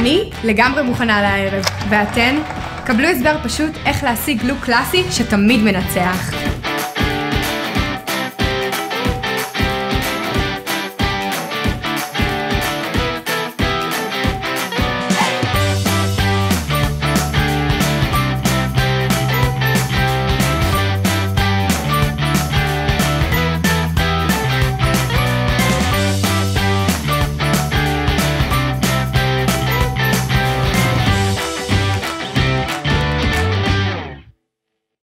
אני לגמרי מוכנה לערב, ואתן? קבלו הסבר פשוט איך להשיג לוק קלאסי שתמיד מנצח.